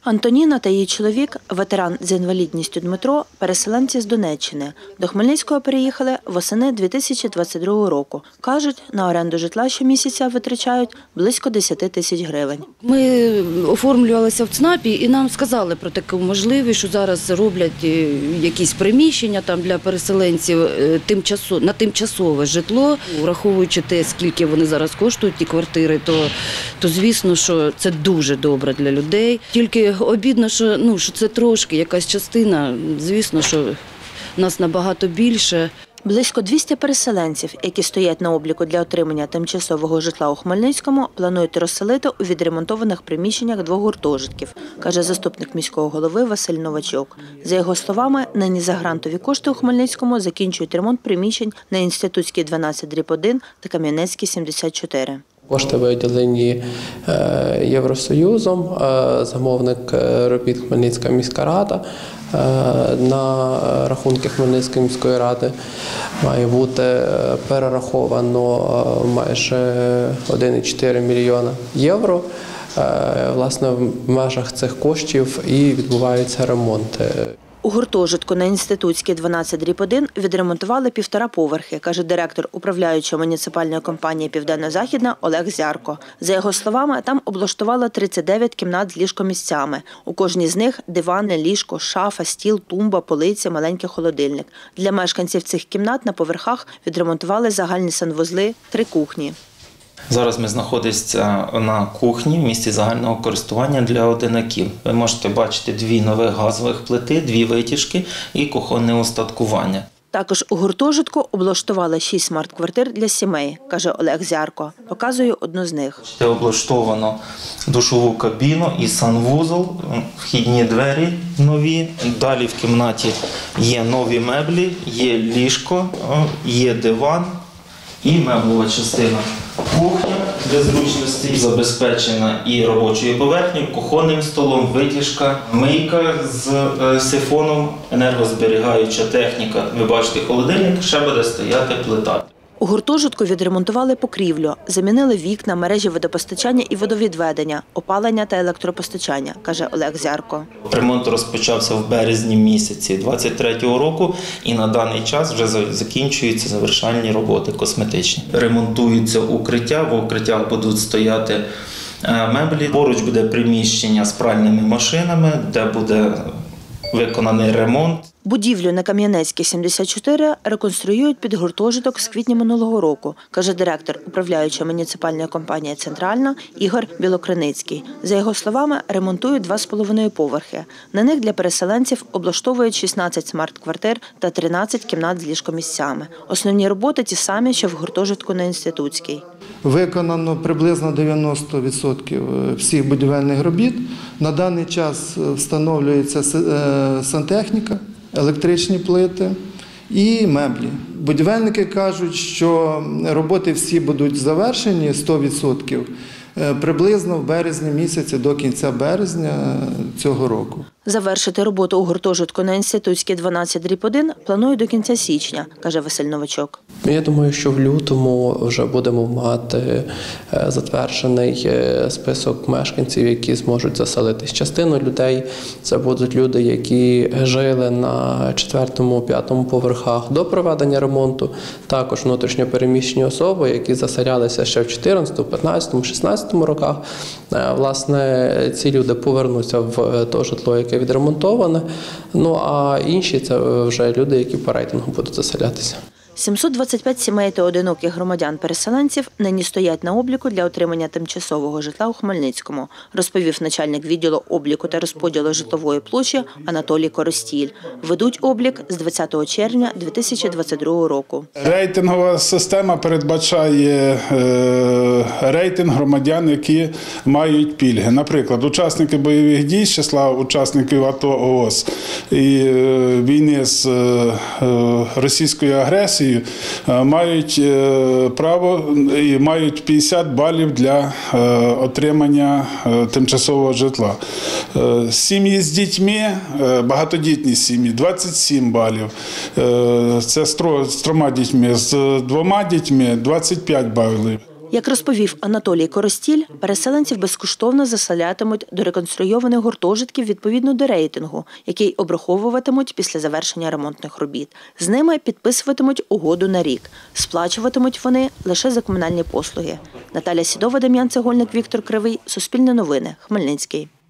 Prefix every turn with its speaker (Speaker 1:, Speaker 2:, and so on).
Speaker 1: Антоніна та її чоловік, ветеран з інвалідністю Дмитро, переселенці з Донеччини. До Хмельницького переїхали восени 2022 року. Кажуть, на оренду житла щомісяця витрачають близько 10 тисяч гривень.
Speaker 2: Ми оформлювалися в ЦНАПі і нам сказали про таку можливість, що зараз роблять якісь приміщення там для переселенців на тимчасове житло. Враховуючи те, скільки вони зараз коштують, ті квартири, то звісно, що це дуже добре для людей. Тільки обідно, що це трошки якась частина, звісно, що нас набагато більше.
Speaker 1: Близько 200 переселенців, які стоять на обліку для отримання тимчасового житла у Хмельницькому, планують розселити у відремонтованих приміщеннях 2 гуртожитків, каже заступник міського голови Василь Новачок. За його словами, нині за грантові кошти у Хмельницькому закінчують ремонт приміщень на Інститутській 12/1 та Кам'янецькій 74.
Speaker 3: Кошти виділені Євросоюзом, замовник робіт Хмельницька міська рада. На рахунки Хмельницької міської ради має бути перераховано майже 1,4 мільйона євро. Власне, в межах цих коштів і відбуваються ремонти.
Speaker 1: У гуртожитку на Інститутській 12/1 відремонтували 1,5 поверхи, каже директор управляючої муніципальної компанії «Південно-Західна» Олег Зярко. За його словами, там облаштували 39 кімнат з ліжкомісцями. У кожній з них дивани, ліжко, шафа, стіл, тумба, полиці, маленький холодильник. Для мешканців цих кімнат на поверхах відремонтували загальні санвузли, 3 кухні.
Speaker 4: Зараз ми знаходимося на кухні в місці загального користування для одинаків. Ви можете бачити 2 нових газових плити, 2 витяжки і кухонне устаткування.
Speaker 1: Також у гуртожитку облаштували 6 смарт-квартир для сімей, каже Олег Зярко. Показує одну з них.
Speaker 4: Облаштовано душову кабіну і санвузол, вхідні двері нові. Далі в кімнаті є нові меблі, є ліжко, є диван і меблова частина. Кухня для зручності забезпечена і робочою поверхнею, кухонним столом, витяжка, мийка з сифоном, енергозберігаюча техніка. Ви бачите холодильник, ще буде стояти плита.
Speaker 1: У гуртожитку відремонтували покрівлю, замінили вікна, мережі водопостачання і водовідведення, опалення та електропостачання, каже Олег Зярко.
Speaker 4: Ремонт розпочався в березні місяці 2023 року і на даний час вже закінчуються завершальні роботи косметичні. Ремонтуються укриття, в укриттях будуть стояти меблі. Поруч буде приміщення з пральними машинами, де буде виконаний ремонт.
Speaker 1: Будівлю на Кам'янецькій 74 реконструюють під гуртожиток з квітня минулого року, каже директор управляючої муніципальної компанії «Центральна» Ігор Білокриницький. За його словами, ремонтують 2,5 поверхи. На них для переселенців облаштовують 16 смарт-квартир та 13 кімнат з ліжкомісцями. Основні роботи ті самі, що в гуртожитку на Інститутській.
Speaker 5: Виконано приблизно 90% всіх будівельних робіт. На даний час встановлюється сантехніка, електричні плити і меблі. Будівельники кажуть, що роботи всі будуть завершені 100% приблизно в березні місяці, до кінця березня цього року.
Speaker 1: Завершити роботу у гуртожитку на Інститутській 12/1 планують до кінця січня, каже Василь Новачок.
Speaker 3: Я думаю, що в лютому вже будемо мати затверджений список мешканців, які зможуть заселитись. Частину людей – це будуть люди, які жили на 4-5 поверхах до проведення ремонту, також внутрішньо переміщені особи, які заселялися ще в 14, 15, 16 роках. Власне, ці люди повернуться в те житло, яке відремонтоване, а інші – це вже люди, які по рейтингу будуть заселятися.
Speaker 1: 725 сімей та одиноких громадян-переселенців нині стоять на обліку для отримання тимчасового житла у Хмельницькому, розповів начальник відділу обліку та розподілу житлової площі Анатолій Коростіль. Ведуть облік з 20 червня 2022 року.
Speaker 6: Рейтингова система передбачає рейтинг громадян, які мають пільги. Наприклад, учасники бойових дій з числа учасників АТО, ООС і війни з російською агресією мають право і мають 50 балів для отримання тимчасового житла. Сім'ї з дітьми, багатодітні сім'ї – 27 балів. Це з 3 дітьми, з 2 дітьми – 25 балів.
Speaker 1: Як розповів Анатолій Коростіль, переселенців безкоштовно заселятимуть до реконструйованих гуртожитків відповідно до рейтингу, який обраховуватимуть після завершення ремонтних робіт. З ними підписуватимуть угоду на рік. Сплачуватимуть вони лише за комунальні послуги. Наталя Сідова, Дем'ян Цегольник, Віктор Кривий. Суспільне новини. Хмельницький.